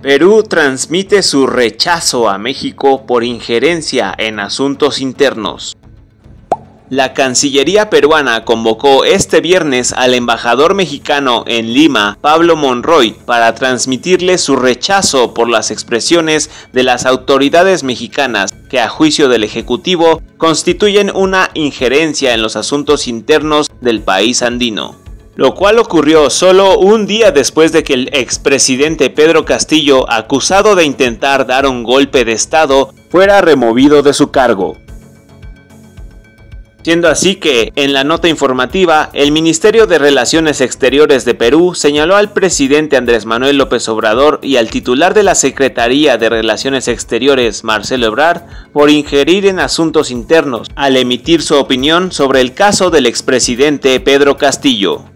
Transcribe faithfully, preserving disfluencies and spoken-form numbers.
Perú transmite su rechazo a México por injerencia en asuntos internos. La Cancillería peruana convocó este viernes al embajador mexicano en Lima, Pablo Monroy, para transmitirle su rechazo por las expresiones de las autoridades mexicanas que, a juicio del Ejecutivo, constituyen una injerencia en los asuntos internos del país andino. Lo cual ocurrió solo un día después de que el expresidente Pedro Castillo, acusado de intentar dar un golpe de Estado, fuera removido de su cargo. Siendo así que, en la nota informativa, el Ministerio de Relaciones Exteriores de Perú señaló al presidente Andrés Manuel López Obrador y al titular de la Secretaría de Relaciones Exteriores, Marcelo Ebrard, por injerir en asuntos internos, al emitir su opinión sobre el caso del expresidente Pedro Castillo.